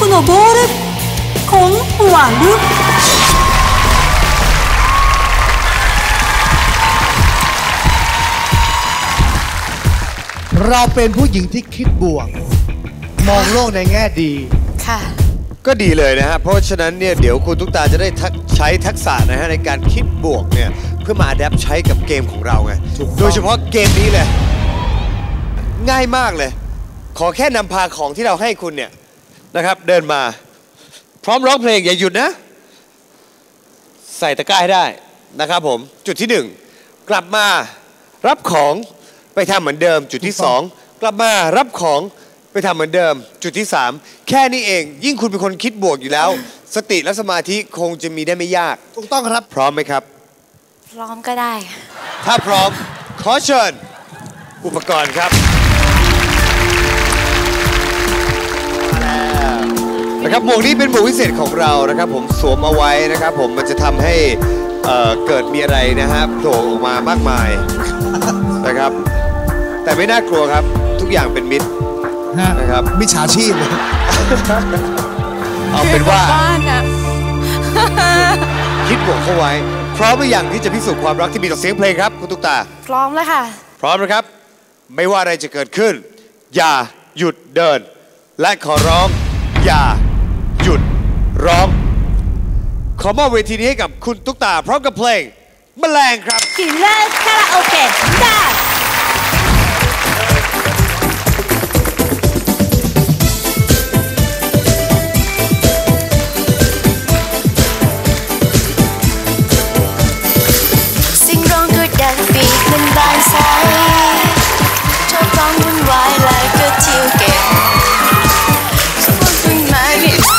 のボールコンワルเราเป็นผู้หญิงที่คิดบวกมองโลกในแง่ดีค่ะก็ดีเลยนะฮะเพราะฉะนั้นเนี่ยเดี๋ยวคุณตุ๊กตาจะได้ใช้ทักษะนะฮะในการคิดบวกเนี่ยเพื่อมาอัดแอปใช้กับเกมของเราไงโดยเฉพาะเกมนี้เลยง่ายมากเลยขอแค่นำพาของที่เราให้คุณเนี่ยนะครับเดินมาพร้อมร้องเพลงอย่าหยุดนะใส่ตะกร้าให้ได้นะครับผมจุดที่1กลับมารับของไปทำเหมือนเดิมจุดที่2กลับมารับของไปทำเหมือนเดิมจุดที่3แค่นี้เองยิ่งคุณเป็นคนคิดบวกอยู่แล้วสติและสมาธิคงจะมีได้ไม่ยากถูกต้องครับพร้อมไหมครับพร้อมก็ได้ถ้าพร้อมขอเชิญอุปกรณ์ครับนะครับหมวกนี้เป็นหมวกพิเศษของเรานะครับผมสวมเอาไว้นะครับผมมันจะทำให้เกิดมีอะไรนะฮะโผล่ออกมามากมายนะครับแต่ไม่น่ากลัวครับทุกอย่างเป็นมิตรนะครับมิจฉาชีพเอาเป็นว่าคิดบวกเข้าไว้พร้อมหรือยังที่จะพิสูจน์ความรักที่มีต่อเสียงเพลงครับคุณตุ๊กตาพร้อมแล้วค่ะพร้อมนะครับไม่ว่าอะไรจะเกิดขึ้นอย่าหยุดเดินและขอร้องอย่าหยุดร้องขอมอบเวทีนี้ให้กับคุณตุ๊กตาพร้อมกับเพลงแมลงครับกินเลสคาราโอเกะได้มันบานสายชอบร้องวุ่นวายหลายก็เที่ยวเก่งชอบต้นไม้ผิด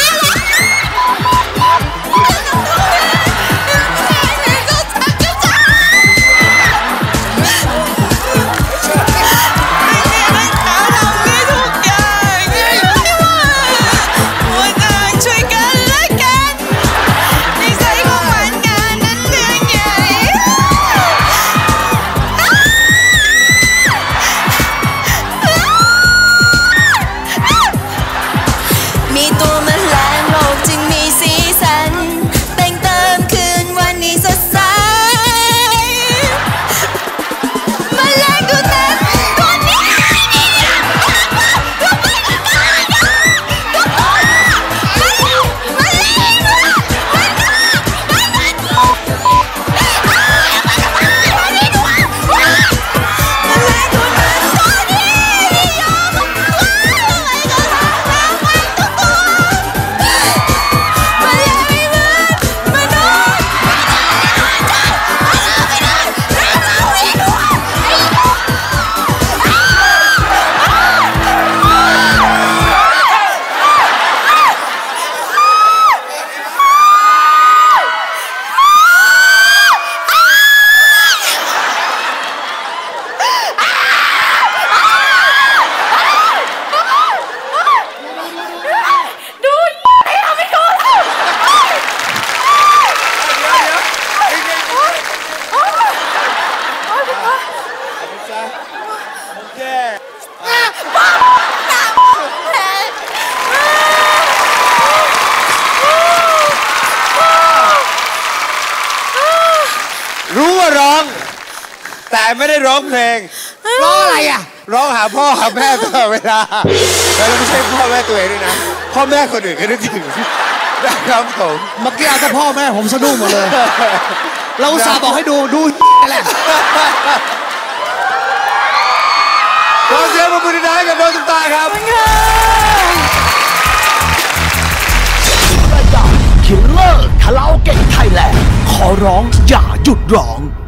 รู้ว่าร้องแต่ไม่ได้ร้องเพลงร้องอะไรอ่ะร้องหาพ่อหาแม่ตลอดเวลาแล้วไม่ใช่พ่อแม่ตัวเองด้วยนะพ่อแม่คนอื่นก็นึกถึงนะครับผมเมื่อกี้เอาแต่พ่อแม่ผมสะดุ้งหมดเลยเราอุตส่าห์บอกให้ดูแหละขอเสียงปรบมือดังให้กับน้องตุ๊กตาครับคิลเลอร์คาราโอเกะไทยแลนด์ขอร้องอย่าหยุดร้อง